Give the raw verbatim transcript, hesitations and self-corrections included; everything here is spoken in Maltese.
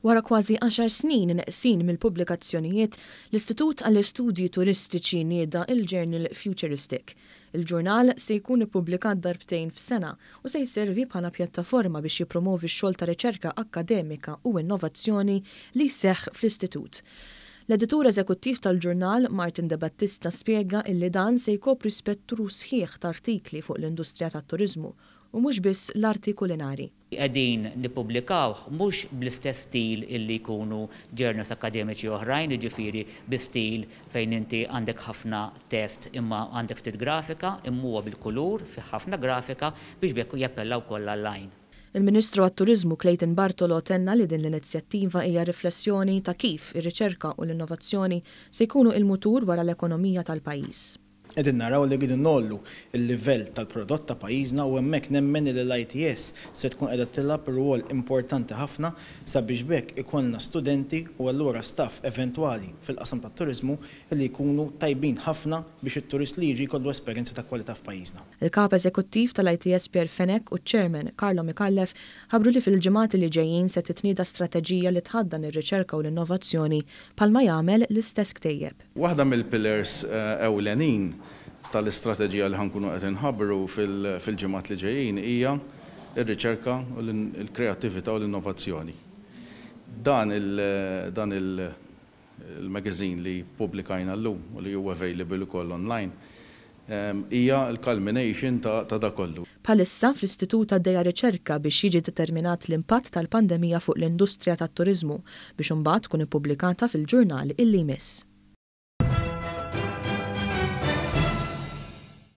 Wara kważi għaxar snin neqsin mill-pubblikazzjonijiet, l-Istitut għall-Istudji Turistiċi nieda il-ġurnal Futuristic. Il-ġurnal se jkun ippubblikat darbtejn fis-sena u se jservi bħala pjattaforma biex jippromovi x-xogħol ta' riċerka akkademika u innovazzjoni li jseħħ fl-Istitut. L-editur eżekuttiv tal-ġurnal, Martin Debattista, spjega illi dan se jkopri spettru sħiħ ta' artikli fuq l-industrija tat-turiżmu u mhux biss l-arti kulinari. Qegħdin nippubblikaw mhux bl-istess stil illi jkunu ġurnals akademiċi oħrajn, jiġifieri bi stil fejn inti għandek ħafna test imma għandek ftit grafika, imma huwa bil-kulur fi ħafna grafika biex bekk jappellaw kollha għall-għajn. Il-Ministru għat-Turiżmu Clayton Bartolo tenna li din l-inizjattiva hija riflessjoni ta' kif ir-riċerka u l-innovazzjoni se jkunu il-mutur wara l-ekonomija tal-pajjiż. Qegħdin naraw li qegħdin nollu il-livell tal-prodott ta' pajjiżna u hemmhekk nemmen li l-I T S se tkun qiegħda tilgħab rwol importanti ħafna sabiex bekk ikollna studenti u allura staff eventwali fil-qasam tat-turiżmu li jkunu tajbin ħafna biex it-turist li jiġi jkollu esperjenza ta' kwalità f'pajjiżna. Il-kap eżekuttiv tal-I T S Pierre Fenek u ċ-Chairman Carlo Mikallef ħabru li fil-ġimgħat li ġejjin se titnieda strateġija li tħaddan ir-riċerka u l-innovazzjoni bħalma jagħmel l-istess ktejjeb. Waħda mill-pillars ewlenin tal-istrateġija li ħankunu qed inħabbru fil-ġimgħat li ġejjin hija r-riċerka u l-kreattività u l-innovazzjoni. Dan il-dan il-magazine li pubblikajna llum u li huwa available ukoll online hija l-culmination ta' da kollu. Bħalissa fl-Istitut għaddejja riċerka biex jiġi determinat l-impatt tal-pandemija fuq l-industrija tat-turiżmu biex imbagħad tkun ippubblikata fil-ġurnal illi jmiss.